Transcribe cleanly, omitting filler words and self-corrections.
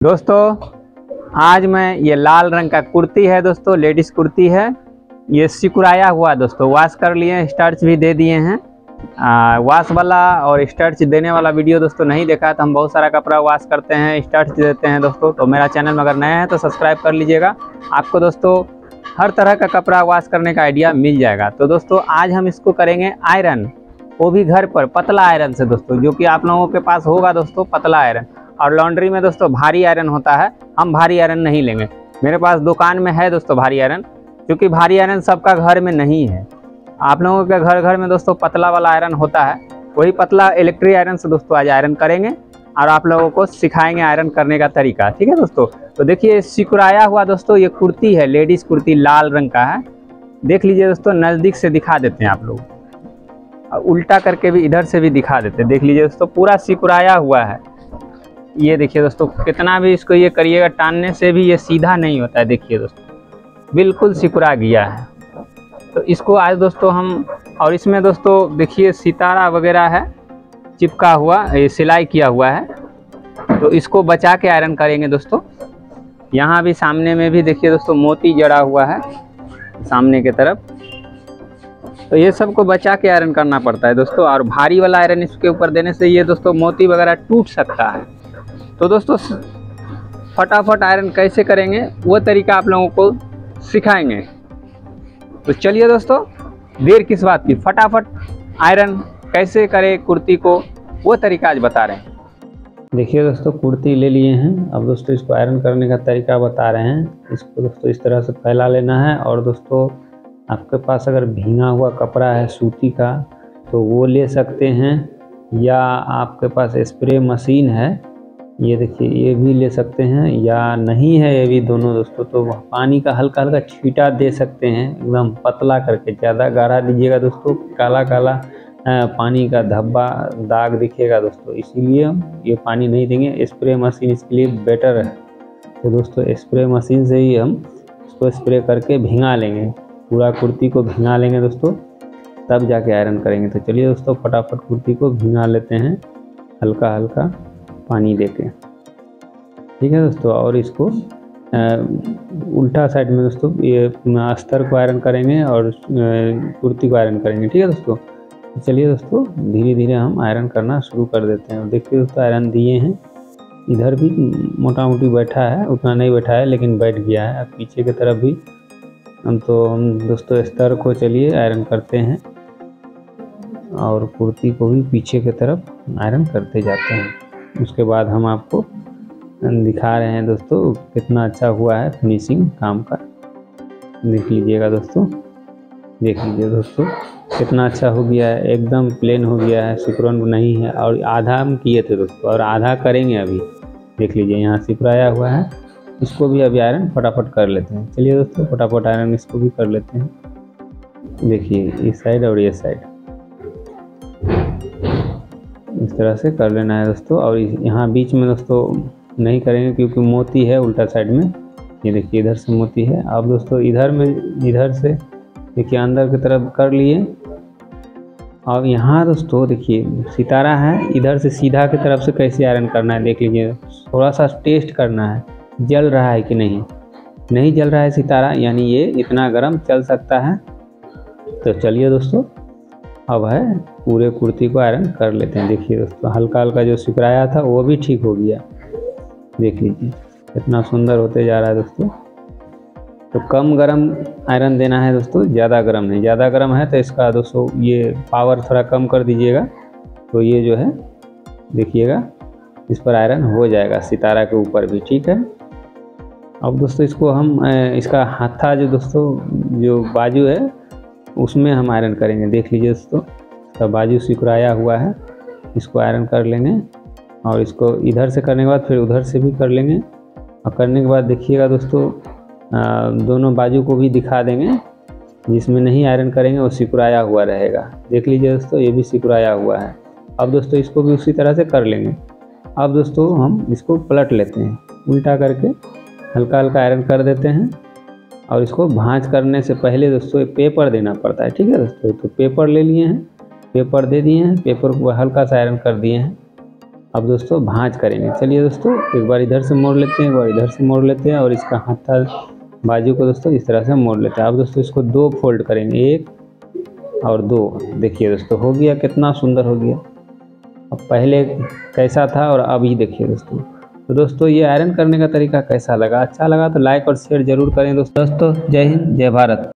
दोस्तों आज मैं ये लाल रंग का कुर्ती है दोस्तों, लेडीज कुर्ती है। ये सिकुड़ाया हुआ दोस्तों, वॉश कर लिए, स्टार्च भी दे दिए हैं। वॉश वाला और स्टार्च देने वाला वीडियो दोस्तों नहीं देखा तो हम बहुत सारा कपड़ा वॉश करते हैं, स्टार्च देते हैं दोस्तों। तो मेरा चैनल में अगर नया है तो सब्सक्राइब कर लीजिएगा, आपको दोस्तों हर तरह का कपड़ा वॉश करने का आइडिया मिल जाएगा। तो दोस्तों आज हम इसको करेंगे आयरन, वो भी घर पर पतला आयरन से दोस्तों, जो कि आप लोगों के पास होगा दोस्तों पतला आयरन। और लॉन्ड्री में दोस्तों भारी आयरन होता है, हम भारी आयरन नहीं लेंगे। मेरे पास दुकान में है दोस्तों भारी आयरन, क्योंकि भारी आयरन सबका घर में नहीं है। आप लोगों के घर घर में दोस्तों पतला वाला आयरन होता है, वही पतला इलेक्ट्रिक आयरन से दोस्तों आज आयरन करेंगे और आप लोगों को सिखाएंगे आयरन करने का तरीका, ठीक है दोस्तों। तो देखिए सिकुड़ाया हुआ दोस्तों ये कुर्ती है, लेडीज कुर्ती लाल रंग का है। देख लीजिए दोस्तों, नज़दीक से दिखा देते हैं आप लोग, उल्टा करके भी इधर से भी दिखा देते हैं। देख लीजिए दोस्तों पूरा सिकुड़ाया हुआ है। ये देखिए दोस्तों, कितना भी इसको ये करिएगा टानने से भी ये सीधा नहीं होता है। देखिए दोस्तों बिल्कुल सिकुड़ा गया है। तो इसको आज दोस्तों हम, और इसमें दोस्तों देखिए सितारा वगैरह है चिपका हुआ, ये सिलाई किया हुआ है। तो इसको बचा के आयरन करेंगे दोस्तों। यहाँ भी सामने में भी देखिए दोस्तों मोती जड़ा हुआ है सामने की तरफ, तो ये सबको बचा के आयरन करना पड़ता है दोस्तों। और भारी वाला आयरन इसके ऊपर देने से ये दोस्तों मोती वगैरह टूट सकता है। तो दोस्तों फटाफट आयरन कैसे करेंगे वो तरीका आप लोगों को सिखाएंगे। तो चलिए दोस्तों देर किस बात की, फटाफट आयरन कैसे करें कुर्ती को वो तरीका आज बता रहे हैं। देखिए दोस्तों कुर्ती ले लिए हैं, अब दोस्तों इसको आयरन करने का तरीका बता रहे हैं। इसको दोस्तों इस तरह से फैला लेना है, और दोस्तों आपके पास अगर भींगा हुआ कपड़ा है सूती का तो वो ले सकते हैं, या आपके पास स्प्रे मशीन है ये देखिए ये भी ले सकते हैं, या नहीं है ये भी दोनों दोस्तों तो पानी का हल्का हल्का छींटा दे सकते हैं, एकदम पतला करके। ज़्यादा गाढ़ा दीजिएगा दोस्तों काला काला पानी का धब्बा दाग दिखेगा दोस्तों, इसीलिए हम ये पानी नहीं देंगे। स्प्रे मशीन इसके लिए बेटर है। तो दोस्तों स्प्रे मशीन से ही हम इसको स्प्रे करके भिंगा लेंगे, पूरा कुर्ती को भिंगा लेंगे दोस्तों, तब जाके आयरन करेंगे। तो चलिए दोस्तों फटाफट कुर्ती को भिंगा लेते हैं हल्का हल्का पानी देके, ठीक है दोस्तों। और इसको उल्टा साइड में दोस्तों ये अस्तर को आयरन करेंगे और कुर्ती को आयरन करेंगे, ठीक है दोस्तों। चलिए दोस्तों धीरे धीरे हम आयरन करना शुरू कर देते हैं। देखिए दोस्तों आयरन दिए हैं, इधर भी मोटा मोटी बैठा है, उतना नहीं बैठा है लेकिन बैठ गया है। अब पीछे की तरफ भी हम दोस्तों अस्तर को चलिए आयरन करते हैं, और कुर्ती को भी पीछे की तरफ आयरन करते जाते हैं। उसके बाद हम आपको दिखा रहे हैं दोस्तों कितना अच्छा हुआ है फिनिशिंग काम का। देख लीजिएगा दोस्तों, देख लीजिए दोस्तों कितना अच्छा हो गया है, एकदम प्लेन हो गया है, सिकुड़न नहीं है। और आधा हम किए थे दोस्तों और आधा करेंगे अभी। देख लीजिए यहाँ सिकुड़ाया हुआ है, इसको भी अभी आयरन फटाफट कर लेते हैं। चलिए दोस्तों फटाफट आयरन इसको भी कर लेते हैं। देखिए इस साइड और ये साइड इस तरह से कर लेना है दोस्तों। और यहाँ बीच में दोस्तों नहीं करेंगे क्योंकि मोती है उल्टा साइड में। ये देखिए इधर से मोती है। अब दोस्तों इधर से देखिए अंदर की तरफ कर लिए। और यहाँ दोस्तों देखिए सितारा है, इधर से सीधा की तरफ से कैसे आयरन करना है देख लीजिए। थोड़ा सा टेस्ट करना है जल रहा है कि नहीं जल रहा है सितारा, यानी ये इतना गर्म चल सकता है। तो चलिए दोस्तों अब है पूरे कुर्ती को आयरन कर लेते हैं। देखिए दोस्तों हल्का हल्का जो सिकुड़ाया था वो भी ठीक हो गया। देख लीजिए कितना सुंदर होते जा रहा है दोस्तों। तो कम गरम आयरन देना है दोस्तों, ज़्यादा गरम नहीं। ज़्यादा गरम है तो इसका दोस्तों ये पावर थोड़ा कम कर दीजिएगा, तो ये जो है देखिएगा इस पर आयरन हो जाएगा सितारा के ऊपर भी, ठीक है। अब दोस्तों इसको हम इसका हाथा जो दोस्तों जो बाजू है उसमें हम आयरन करेंगे। देख लीजिए दोस्तों इसका बाजू सिकुड़ाया हुआ है, इसको आयरन कर लेंगे। और इसको इधर से करने के बाद फिर उधर से भी कर लेंगे। और करने के बाद देखिएगा दोस्तों दोनों बाजू को भी दिखा देंगे, जिसमें नहीं आयरन करेंगे वो सिकुड़ाया हुआ रहेगा। देख लीजिए दोस्तों ये भी सिकुड़ाया हुआ है। अब दोस्तों इसको भी उसी तरह से कर लेंगे। अब दोस्तों हम इसको पलट लेते हैं, उल्टा करके हल्का हल्का आयरन कर देते हैं। और इसको भांज करने से पहले दोस्तों पेपर देना पड़ता है, ठीक है दोस्तों। तो पेपर ले लिए हैं, पेपर दे दिए हैं, पेपर को हल्का सा आयरन कर दिए हैं। अब दोस्तों भांज करेंगे। चलिए दोस्तों, एक बार इधर से मोड़ लेते हैं, एक बार इधर से मोड़ लेते हैं और इसका हाथा बाजू को दोस्तों इस तरह से मोड़ लेते हैं। अब दोस्तों इसको 2 फोल्ड करेंगे, 1 और 2। देखिए दोस्तों हो गया, कितना सुंदर हो गया। अब पहले कैसा था और अभी देखिए दोस्तों। तो दोस्तों ये आयरन करने का तरीका कैसा लगा? अच्छा लगा तो लाइक और शेयर जरूर करें दोस्तों। जय हिंद, जय भारत।